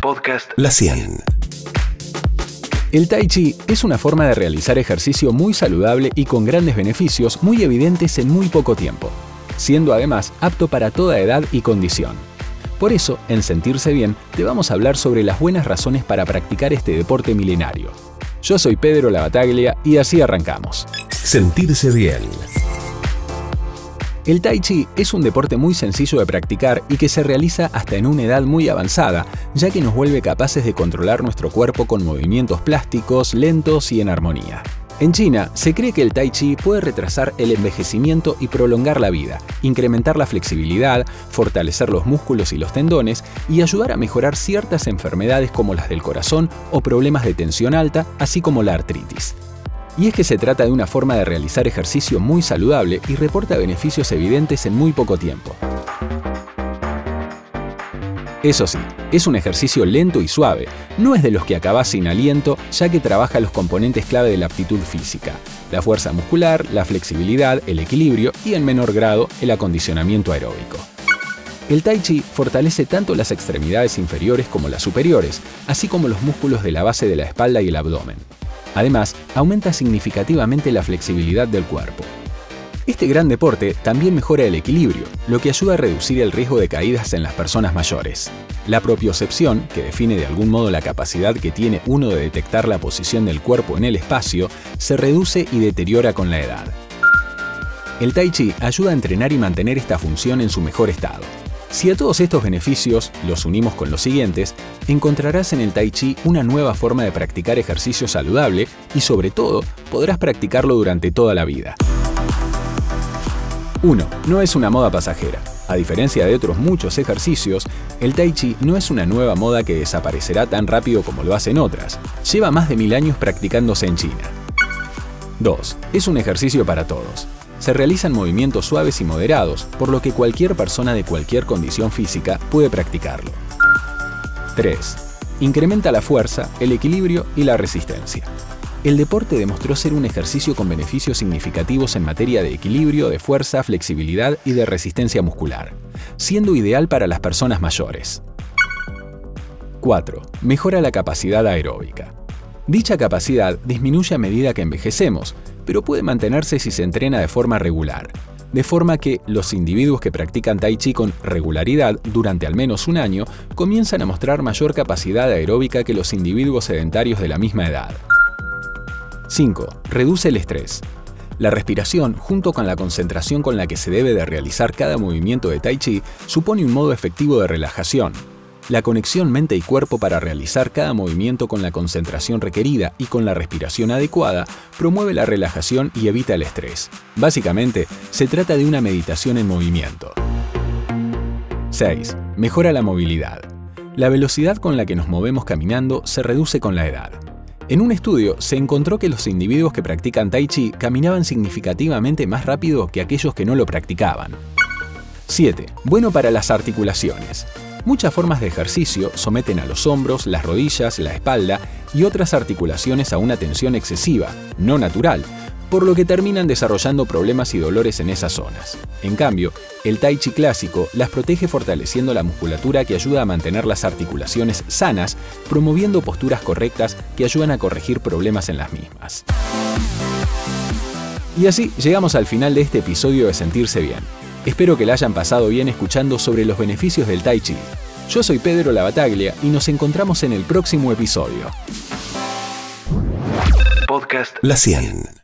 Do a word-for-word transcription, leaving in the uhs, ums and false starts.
Podcast La cien. El Tai Chi es una forma de realizar ejercicio muy saludable y con grandes beneficios muy evidentes en muy poco tiempo, siendo además apto para toda edad y condición. Por eso, en Sentirse Bien, te vamos a hablar sobre las buenas razones para practicar este deporte milenario. Yo soy Pedro Labataglia y así arrancamos. Sentirse Bien. El Tai Chi es un deporte muy sencillo de practicar y que se realiza hasta en una edad muy avanzada, ya que nos vuelve capaces de controlar nuestro cuerpo con movimientos plásticos, lentos y en armonía. En China, se cree que el Tai Chi puede retrasar el envejecimiento y prolongar la vida, incrementar la flexibilidad, fortalecer los músculos y los tendones y ayudar a mejorar ciertas enfermedades como las del corazón o problemas de tensión alta, así como la artritis. Y es que se trata de una forma de realizar ejercicio muy saludable y reporta beneficios evidentes en muy poco tiempo. Eso sí, es un ejercicio lento y suave, no es de los que acabás sin aliento, ya que trabaja los componentes clave de la aptitud física: la fuerza muscular, la flexibilidad, el equilibrio y, en menor grado, el acondicionamiento aeróbico. El Tai Chi fortalece tanto las extremidades inferiores como las superiores, así como los músculos de la base de la espalda y el abdomen. Además, aumenta significativamente la flexibilidad del cuerpo. Este gran deporte también mejora el equilibrio, lo que ayuda a reducir el riesgo de caídas en las personas mayores. La propiocepción, que define de algún modo la capacidad que tiene uno de detectar la posición del cuerpo en el espacio, se reduce y deteriora con la edad. El Tai Chi ayuda a entrenar y mantener esta función en su mejor estado. Si a todos estos beneficios los unimos con los siguientes, encontrarás en el Tai Chi una nueva forma de practicar ejercicio saludable y, sobre todo, podrás practicarlo durante toda la vida. uno. No es una moda pasajera. A diferencia de otros muchos ejercicios, el Tai Chi no es una nueva moda que desaparecerá tan rápido como lo hacen otras. Lleva más de mil años practicándose en China. dos. Es un ejercicio para todos. Se realizan movimientos suaves y moderados, por lo que cualquier persona de cualquier condición física puede practicarlo. tres. Incrementa la fuerza, el equilibrio y la resistencia. El deporte demostró ser un ejercicio con beneficios significativos en materia de equilibrio, de fuerza, flexibilidad y de resistencia muscular, siendo ideal para las personas mayores. cuatro. Mejora la capacidad aeróbica. Dicha capacidad disminuye a medida que envejecemos, pero puede mantenerse si se entrena de forma regular, de forma que los individuos que practican Tai Chi con regularidad durante al menos un año comienzan a mostrar mayor capacidad aeróbica que los individuos sedentarios de la misma edad. cinco. Reduce el estrés. La respiración, junto con la concentración con la que se debe de realizar cada movimiento de Tai Chi, supone un modo efectivo de relajación. La conexión mente y cuerpo para realizar cada movimiento con la concentración requerida y con la respiración adecuada promueve la relajación y evita el estrés. Básicamente, se trata de una meditación en movimiento. seis. Mejora la movilidad. La velocidad con la que nos movemos caminando se reduce con la edad. En un estudio se encontró que los individuos que practican Tai Chi caminaban significativamente más rápido que aquellos que no lo practicaban. siete. Bueno para las articulaciones. Muchas formas de ejercicio someten a los hombros, las rodillas, la espalda y otras articulaciones a una tensión excesiva, no natural, por lo que terminan desarrollando problemas y dolores en esas zonas. En cambio, el Tai Chi clásico las protege fortaleciendo la musculatura que ayuda a mantener las articulaciones sanas, promoviendo posturas correctas que ayudan a corregir problemas en las mismas. Y así llegamos al final de este episodio de Sentirse Bien. Espero que la hayan pasado bien escuchando sobre los beneficios del Tai Chi. Yo soy Pedro Labataglia y nos encontramos en el próximo episodio. Podcast La cien.